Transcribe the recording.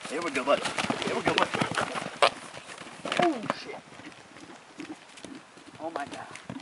Here we go, buddy. Here we go, buddy. Oh, shit. Oh, my God.